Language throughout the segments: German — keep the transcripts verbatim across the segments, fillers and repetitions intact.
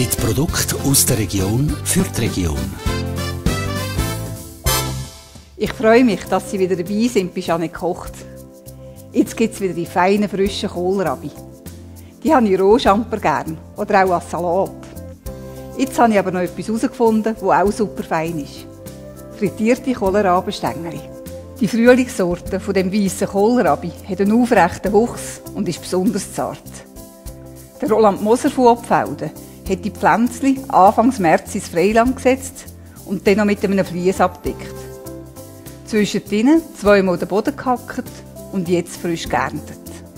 Mit Produkten aus der Region für die Region. Ich freue mich, dass Sie wieder dabei sind bei Jeanette kocht. Jetzt gibt es wieder die feinen, frischen Kohlrabi. Die habe ich rohschamper gern oder auch als Salat. Jetzt habe ich aber noch etwas herausgefunden, das auch super fein ist. Frittierte Kohlrabenstängeli. Die Frühlingssorte von dem weißen Kohlrabi hat einen aufrechten Wuchs und ist besonders zart. Der Roland Moser von Obfelden hat die Pflänzchen Anfang März ins Freiland gesetzt und dann noch mit einem Vlies abgedeckt. Zwischendrin zweimal den Boden gehackt und jetzt frisch geerntet.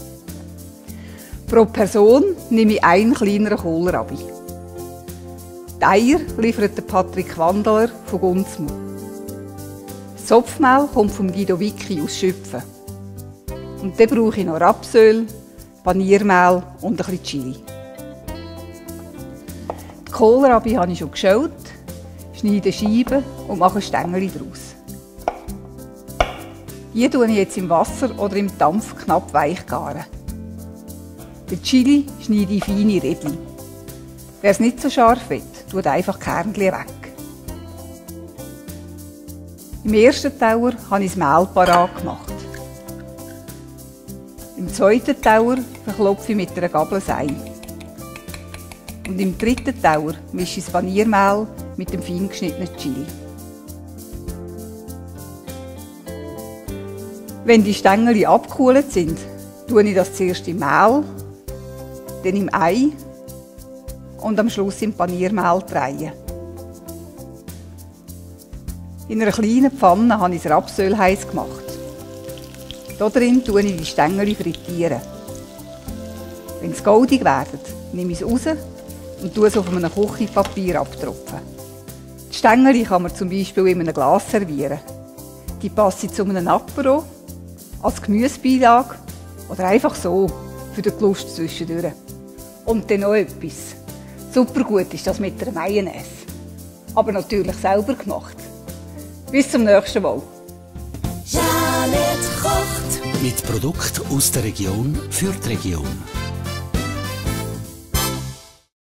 Pro Person nehme ich einen kleineren Kohlrabi. Die Eier liefert Patrick Wandeler von Gunzmu. Das Zopfmehl kommt von Guido Wicki aus Schüpfen. Und dann brauche ich noch Rapsöl, Paniermehl und ein bisschen Chili. Die Kohlrabi habe ich schon geschält, schneide Scheiben und mache Stängel daraus. Die tue ich jetzt im Wasser oder im Dampf knapp weich garen. Den Chili schneide ich feine Rädchen. Wer es nicht so scharf will, tut einfach die Kernchen weg. Im ersten Tauer habe ich das Mehl parat gemacht. Im zweiten Tauer verklopfe ich mit einer Gabel das Ei. Und im dritten Tauer mische ich das Paniermehl mit dem fein geschnittenen Chili. Wenn die Stängel abgekühlt sind, tue ich das zuerst im Mehl, dann im Ei und am Schluss im Paniermehl drehen. In einer kleinen Pfanne habe ich das Rapsöl heiß gemacht. Darin tue ich die Stängel frittieren. Wenn sie goldig werden, nehme ich es raus und tue es auf einem Küchenpapier abtropfen. Die Stängel kann man zum Beispiel in einem Glas servieren. Die passen zu einem Apero, als Gemüsebeilage oder einfach so, für den Lust zwischendurch. Und dann noch etwas. Super gut ist das mit einer Mayonnaise. Aber natürlich selber gemacht. Bis zum nächsten Mal. Jeanette kocht. Mit Produkten aus der Region für die Region.